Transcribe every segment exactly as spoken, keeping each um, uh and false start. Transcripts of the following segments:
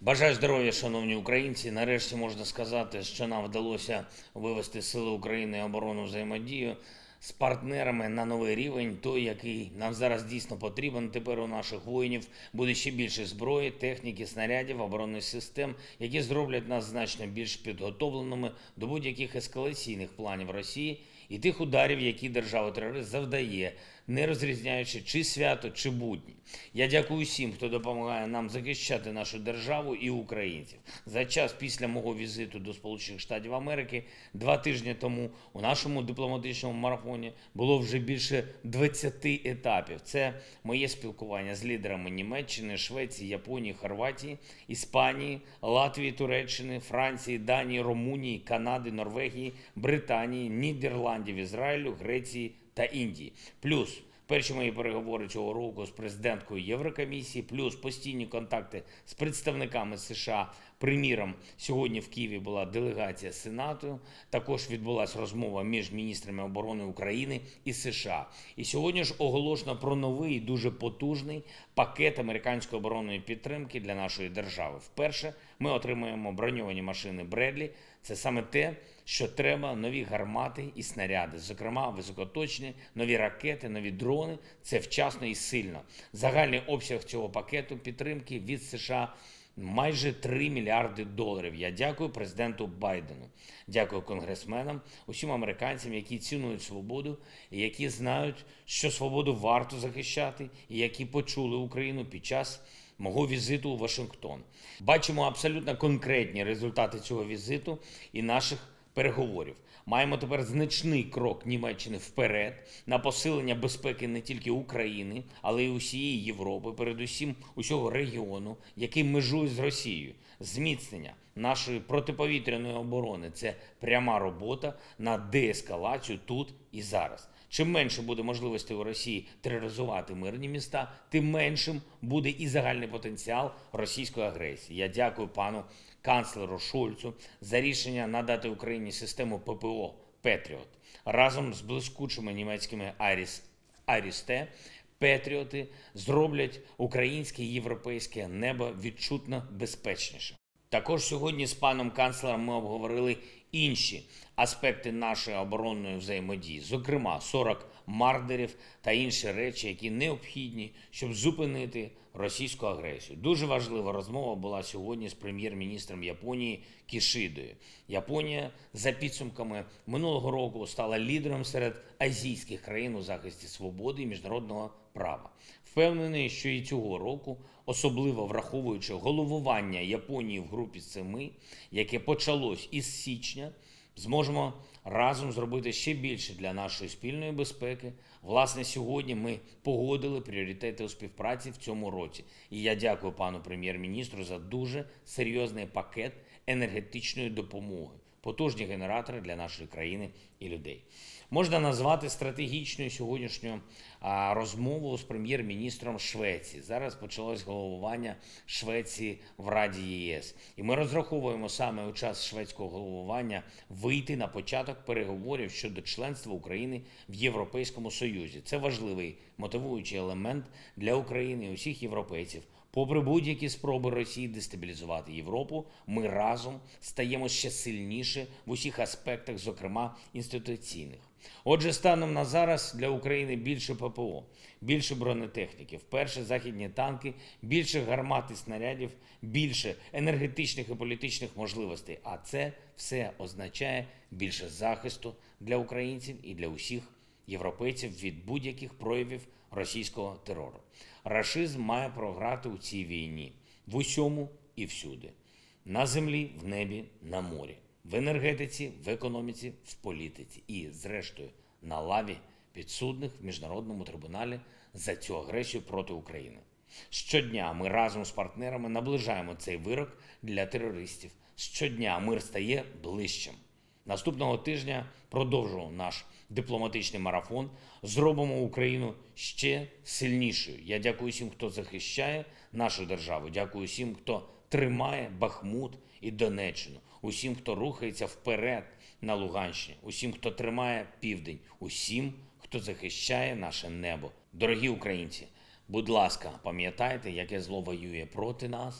Бажаю здоров'я, шановні українці. Нарешті можна сказати, що нам вдалося вивести Сили України і оборону взаємодію з партнерами на новий рівень, той, який нам зараз дійсно потрібен. Тепер у наших воїнів буде ще більше зброї, техніки, снарядів, оборонних систем, які зроблять нас значно більш підготовленими до будь-яких ескалаційних планів Росії і тих ударів, які держава-терорист завдає, не розрізняючи чи свято, чи будні. Я дякую всім, хто допомагає нам захищати нашу державу і українців. За час після мого візиту до Сполучених Штатів Америки два тижні тому у нашому дипломатичному марафоні було вже більше двадцяти етапів. Це моє спілкування з лідерами Німеччини, Швеції, Японії, Хорватії, Іспанії, Латвії, Туреччини, Франції, Данії, Румунії, Канади, Норвегії, Британії, Нідерландів, Ізраїлю, Греції та Індії. Плюс перші мої переговори цього року з президенткою Єврокомісії, плюс постійні контакти з представниками США. Приміром, сьогодні в Києві була делегація Сенату, також відбулася розмова між міністрами оборони України і США. І сьогодні ж оголошено про новий, дуже потужний пакет американської оборонної підтримки для нашої держави. Вперше ми отримаємо броньовані машини Бредлі. Це саме те, що треба: нові гармати і снаряди, зокрема високоточні, нові ракети, нові дрони. Це вчасно і сильно. Загальний обсяг цього пакету підтримки від США – майже три мільярди доларів. Я дякую президенту Байдену, дякую конгресменам, усім американцям, які цінують свободу, і які знають, що свободу варто захищати, і які почули Україну під час мого візиту у Вашингтон. Бачимо абсолютно конкретні результати цього візиту і наших переговорів. Маємо тепер значний крок Німеччини вперед на посилення безпеки не тільки України, але й усієї Європи, передусім усього регіону, який межує з Росією. Зміцнення нашої протиповітряної оборони – це пряма робота на деескалацію тут і зараз. Чим менше буде можливостей у Росії тероризувати мирні міста, тим меншим буде і загальний потенціал російської агресії. Я дякую пану канцлеру Шольцу за рішення надати Україні систему ППО «Петріот». Разом з блискучими німецькими «Айріс», «Айріс-Т» «Петріоти» зроблять українське і європейське небо відчутно безпечнішим. Також сьогодні з паном канцлером ми обговорили інші аспекти нашої оборонної взаємодії, зокрема сорок мардерів та інші речі, які необхідні, щоб зупинити російську агресію. Дуже важлива розмова була сьогодні з прем'єр-міністром Японії Кішідою. Японія за підсумками минулого року стала лідером серед азійських країн у захисті свободи і міжнародного права. Впевнений, що і цього року, особливо враховуючи головування Японії в групі семи, яке почалось із січня, зможемо разом зробити ще більше для нашої спільної безпеки. Власне, сьогодні ми погодили пріоритети у співпраці в цьому році. І я дякую пану прем'єр-міністру за дуже серйозний пакет енергетичної допомоги, потужні генератори для нашої країни і людей. Можна назвати стратегічною сьогоднішню а, розмову з прем'єр-міністром Швеції. Зараз почалось головування Швеції в Раді ЄС. І ми розраховуємо саме у час шведського головування вийти на початок переговорів щодо членства України в Європейському Союзі. Це важливий мотивуючий елемент для України і усіх європейців. Попри будь-які спроби Росії дестабілізувати Європу, ми разом стаємо ще сильніше в усіх аспектах, зокрема інституційних. Отже, станом на зараз для України більше ППО, більше бронетехніки, вперше західні танки, більше гармат і снарядів, більше енергетичних і політичних можливостей. А це все означає більше захисту для українців і для усіх європейців від будь-яких проявів російського терору. Рашизм має програти у цій війні в усьому і всюди. На землі, в небі, на морі, в енергетиці, в економіці, в політиці і, зрештою, на лаві підсудних в Міжнародному трибуналі за цю агресію проти України. Щодня ми разом з партнерами наближаємо цей вирок для терористів. Щодня мир стає ближчим. Наступного тижня продовжуємо наш дипломатичний марафон, зробимо Україну ще сильнішою. Я дякую всім, хто захищає нашу державу, дякую всім, хто тримає Бахмут і Донеччину, усім, хто рухається вперед на Луганщині, усім, хто тримає Південь, усім, хто захищає наше небо. Дорогі українці, будь ласка, пам'ятайте, яке зло воює проти нас,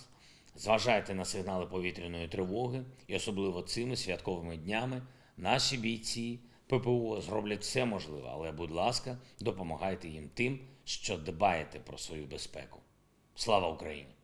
Зважайте на сигнали повітряної тривоги і особливо цими святковими днями наші бійці ППО зроблять все можливе, але, будь ласка, допомагайте їм тим, що дбаєте про свою безпеку. Слава Україні!